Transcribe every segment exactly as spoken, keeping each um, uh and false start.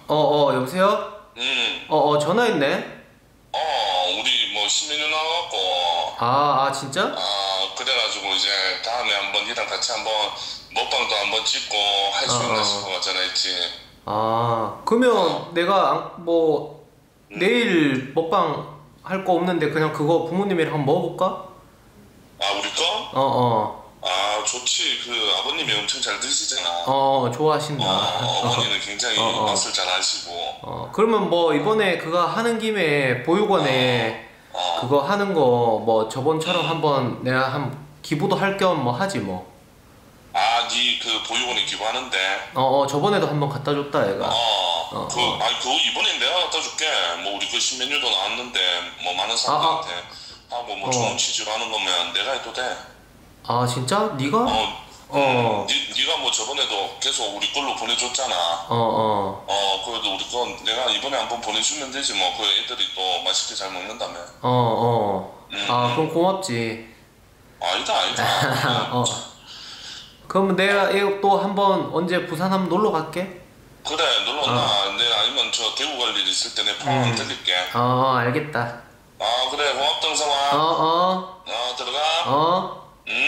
어어 여보세요? 음, 어어 전화했네? 어, 우리 뭐 신메뉴 나와갖고, 아, 아 진짜? 아, 그래가지고 이제 다음에 한번 니랑 같이 한번 먹방도 한번 찍고 할 수 있나 어어 싶어가 전화했지. 아 어, 그러면 내가 안- 뭐 음. 내일 먹방 할 거 없는데 그냥 그거 부모님이랑 한번 먹어볼까? 아, 우리 거? 어어 아, 좋지. 그 아버님이 엄청 잘 드시잖아. 어 어, 좋아하신다 어머니는 굉장히 어어 맛을 잘 아시고. 어 그러면 뭐 이번에 그거 하는 김에 어, 보육원에 그거 어, 하는 거 뭐 저번처럼 음. 한번 내가 한 기부도 할 겸 뭐 하지 뭐. 아, 니 그 보육원에 기부하는데. 어어 저번에도 한번 갖다 줬다 얘가. 어, 그, 어어 아니, 그거 이번엔 내가 갖다 줄게. 뭐, 우리 그 신메뉴도 나왔는데, 뭐, 많은 아, 아, 사람들한테 하고, 뭐, 좋은 어. 취지로 하는 거면 내가 해도 돼. 아, 진짜? 네가? 어, 음, 어, 니, 니가 뭐 저번에도 계속 우리 걸로 보내줬잖아. 어, 어, 어, 그래도 우리 거 내가 이번에 한번 보내주면 되지 뭐. 그 애들이 또 맛있게 잘 먹는다며. 어, 어. 음, 아, 그럼 음. 고맙지. 아니다, 아니다. 그, 어. 그러면 내가 이거 또 한번 언제 부산 한번 놀러 갈게. 그래, 놀러 어, 온나. 내가 아니면 저 대구 갈 일 있을 때 내 포항 한번 음. 들릴게. 어, 알겠다. 아, 그래, 고맙다, 어, 응성아. 어, 어, 들어가. 어. 음.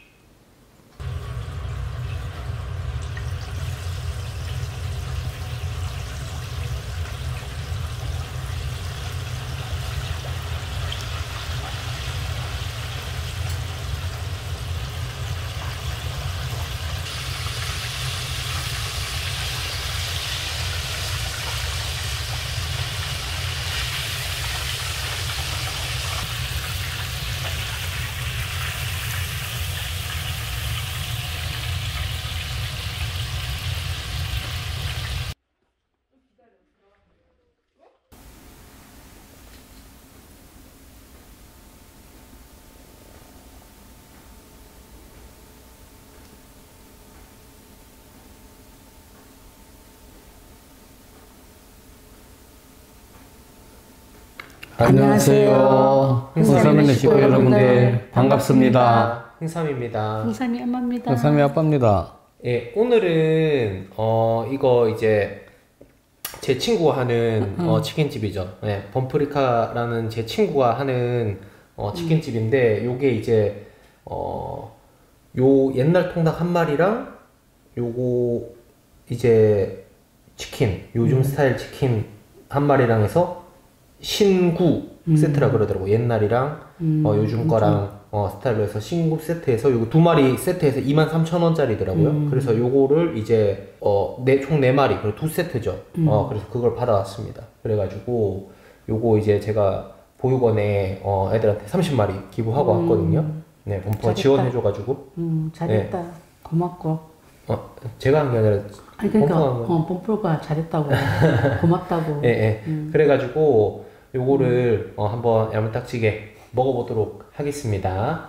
안녕하세요. 흥삼이네 흥삼이네 식구 여러분들 반갑습니다. 흥삼입니다. 홍삼이 엄마입니다. 흥삼이 아빠입니다. 예, 오늘은 어 이거 이제 제 친구가 하는 어, 치킨집이죠. 예, 범프리카라는 제 친구가 하는 어, 치킨집인데 요게 이제 어, 요 옛날 통닭 한 마리랑 요거 이제 치킨 요즘 스타일 치킨 한 마리랑 해서 신구 세트라 그러더라고. 옛날이랑 어, 요즘 거랑 어, 스타일로 해서 신구 세트에서 요거 두 마리 세트에서 이만 삼천 원짜리더라고요. 그래서 요거를 이제 어, 네, 총 네 마리 그리고 두 세트죠. 어, 그래서 그걸 받아왔습니다. 그래가지고 요거 이제 제가 보육원에 어, 애들한테 삼십 마리 기부하고 왔거든요. 네, 범퍼가 잘했다. 지원해줘가지고 음, 잘했다. 고맙고. 어, 제가 한 게 아니라 아니, 그러니까, 범퍼가 한 거. 어, 뽐뿌가 잘했다고. 고맙다고. 예, 예. 그래가지고 요거를 어, 한번 야무딱지게 먹어보도록 하겠습니다.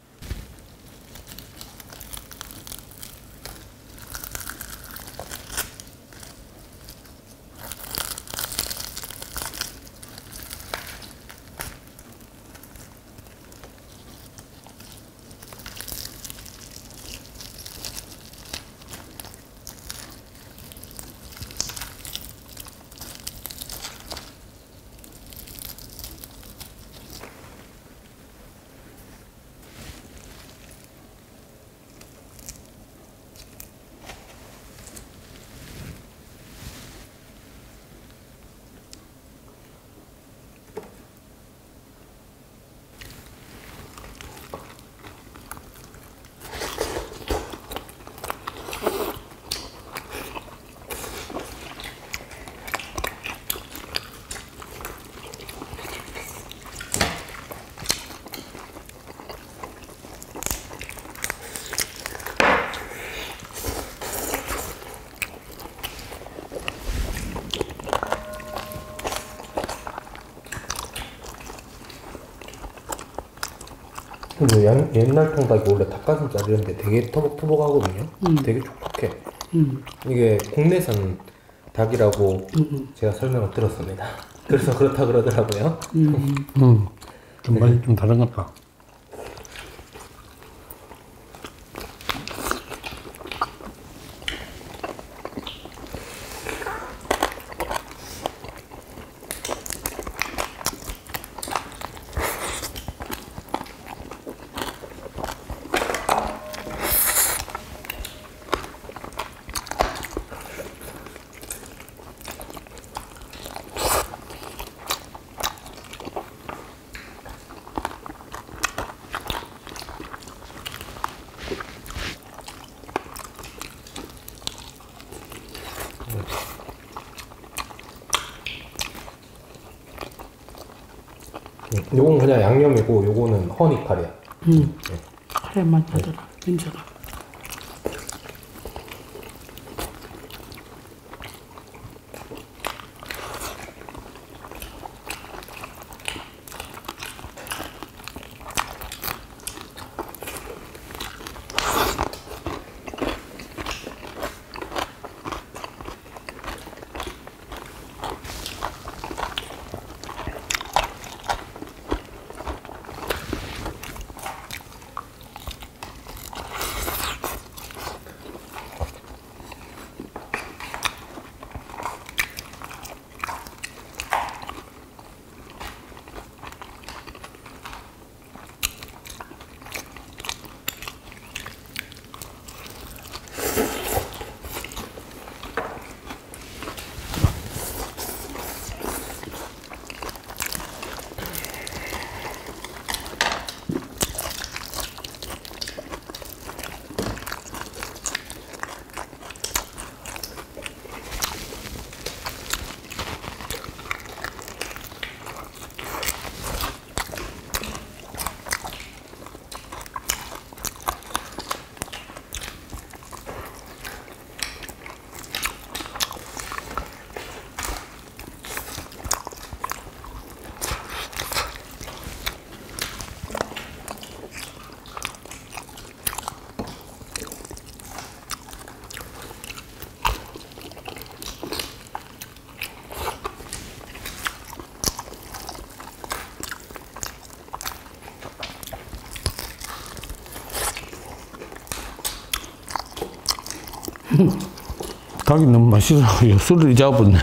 근데 양- 옛날 통닭이 원래 닭가슴살 이런데 되게 터벅터벅하거든요. 되게 촉촉해. 음. 이게 국내산 닭이라고 제가 설명을 들었습니다. 그래서 그렇다 그러더라고요. 음. 음, 좀 맛이 좀 다른 것 같다. 음, 요건 그냥 양념이고 요거는 허니 카레야. 응. 카레 맛 나더라. 냄새가. 닭이 너무 맛있어. 술을 잊어버렸네.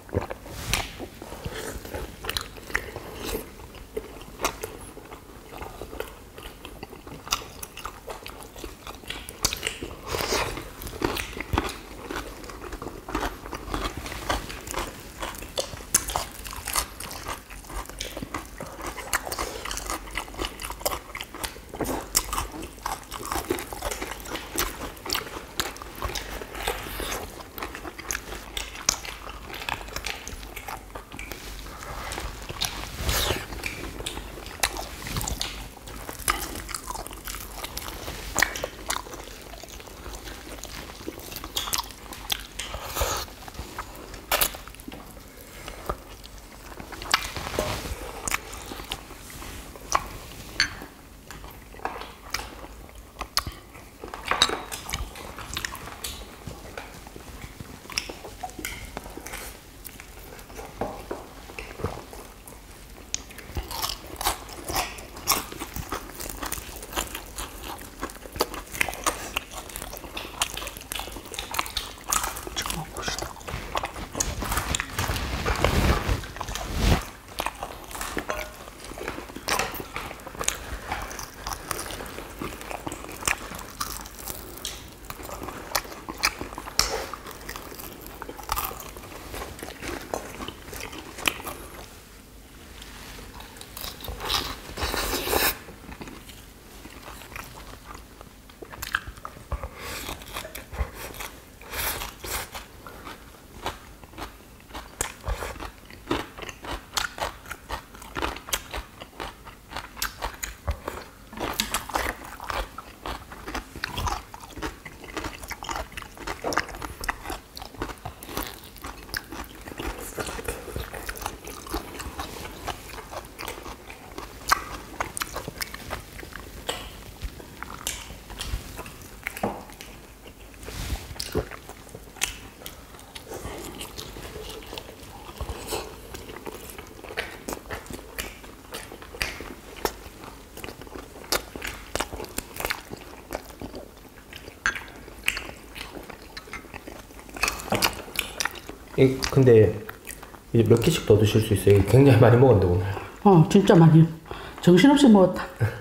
이 근데 이제 몇 개씩 더 드실 수 있어요. 굉장히 많이 먹었는데 오늘. 어, 진짜 많이. 정신없이 먹었다.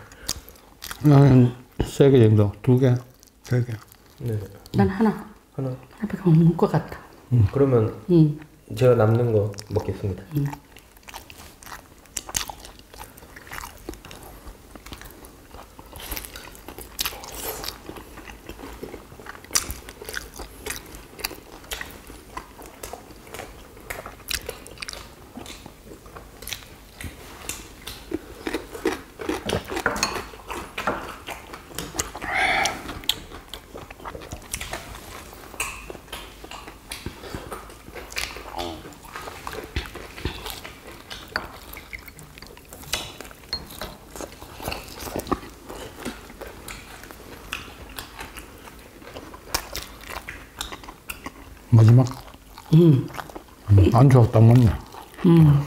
나는 세 개 정도. 두 개, 세 개. 네. 난 하나. 하나. 하나밖에 못 먹을 것 같다. 음. 그러면 응. 제가 남는 거 먹겠습니다. 응. 마지막. 응. 음, 안주하고 딱 맞네. 응.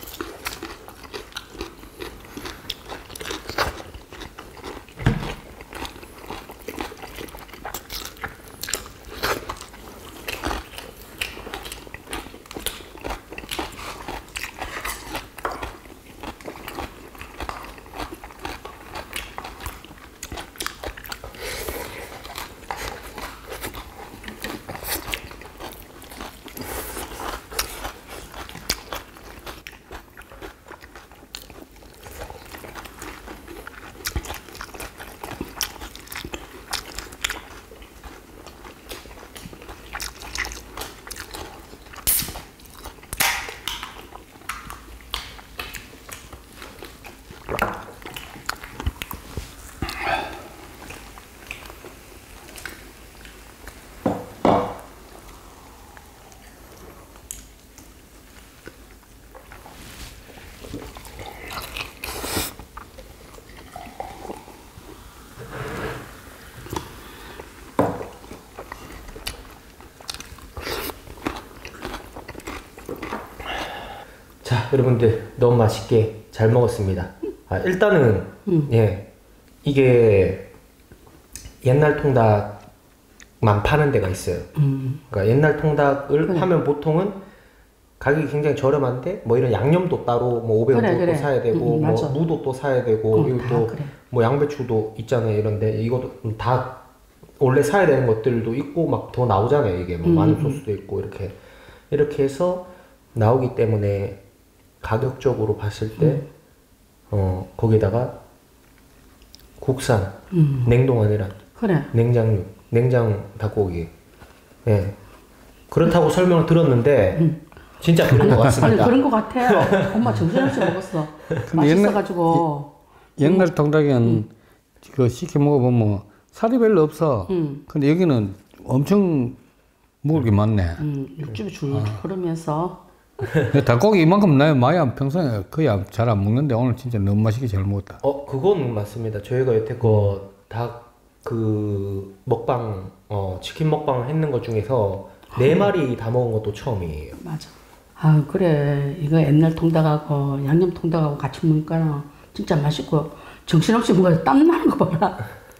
자, 여러분들 너무 맛있게 잘 먹었습니다. 아, 일단은 음. 예, 이게 옛날 통닭만 파는 데가 있어요. 음. 그러니까 옛날 통닭을 그래. 하면 보통은 가격이 굉장히 저렴한데 뭐 이런 양념도 따로 뭐 오백 원 그래, 또 그래. 사야 되고 응, 뭐 맞아. 무도 또 사야 되고 어, 그리고 다 또 그래. 뭐 양배추도 있잖아요 이런데 이것도 다 원래 사야 되는 것들도 있고 막 더 나오잖아요 이게 뭐 음, 마늘 음. 소스도 있고 이렇게 이렇게 해서 나오기 때문에 가격적으로 봤을 때 음. 어 거기다가 국산 음. 냉동 아니라 그래. 냉장육 냉장 닭고기 예 그렇다고 설명을 들었는데 진짜 그런 것 아니 같습니다. 그런 거 같아요. 엄마 정신없이 먹었어. 맛있어가지고. 옛날 통닭에는 이거 시켜 먹어보면 살이 별로 없어. 음. 근데 여기는 엄청 먹을 게 많네. 음, 육즙이 줄 흐르면서. 근데 닭고기 이만큼 나요. 마야 평소에 거의 잘 안 먹는데 오늘 진짜 너무 맛있게 잘 먹었다. 어 그건 맞습니다. 저희가 여태껏 닭 그 먹방 어 치킨 먹방 했는 것 중에서 네 마리 다 먹은 것도 처음이에요. 맞아. 아 그래 이거 옛날 통닭하고 양념 통닭하고 같이 먹으니까 진짜 맛있고 정신없이 뭔가 땀 나는 거 봐라.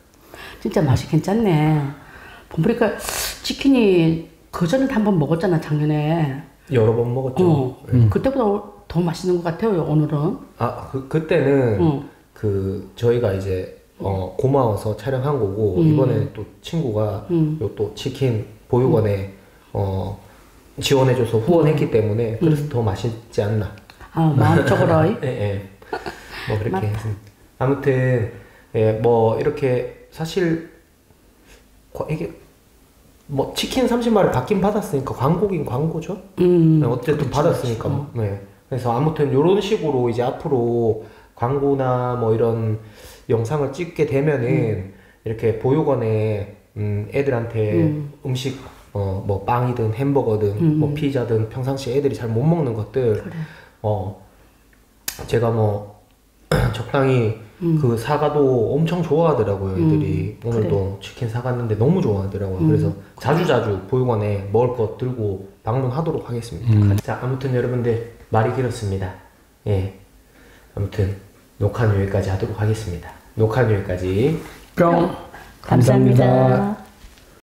진짜 맛이 괜찮네. 보니까 치킨이 그 전에 한 번 먹었잖아 작년에. 여러 번 먹었죠. 어, 그때보다 더 맛있는 것 같아요 오늘은. 아 그 그때는 응. 그 저희가 이제 어 고마워서 촬영한 거고 음. 이번에 또 친구가 음. 요 또 치킨 보육원에 어 지원해줘서 후원했기 때문에 그래서 더 맛있지 않나. 아 마음적으로. 예, 예. 뭐 그렇게 맞다. 했습니다. 아무튼 예, 뭐 이렇게 사실 과- 이게 뭐 치킨 삼십 마리 받긴 받았으니까 광고긴 광고죠. 음. 네, 어쨌든 그렇지, 받았으니까. 그렇지. 네. 그래서 아무튼 이런 식으로 이제 앞으로 광고나 뭐 이런 영상을 찍게 되면은 음. 이렇게 보육원에 음, 애들한테 음. 음식 어 뭐 빵이든 햄버거든 음. 뭐 피자든 평상시 애들이 잘 못 먹는 것들 그래. 어 제가 뭐 적당히 음. 그 사과도 엄청 좋아하더라고요 애들이. 음, 오늘도 치킨 사갔는데 너무 좋아하더라고요. 음. 그래서 자주자주 보육원에 먹을 거 들고 방문하도록 하겠습니다. 음. 자 아무튼 여러분들 말이 길었습니다. 예 아무튼 녹화는 여기까지 하도록 하겠습니다. 녹화는 여기까지. 뿅. 감사합니다.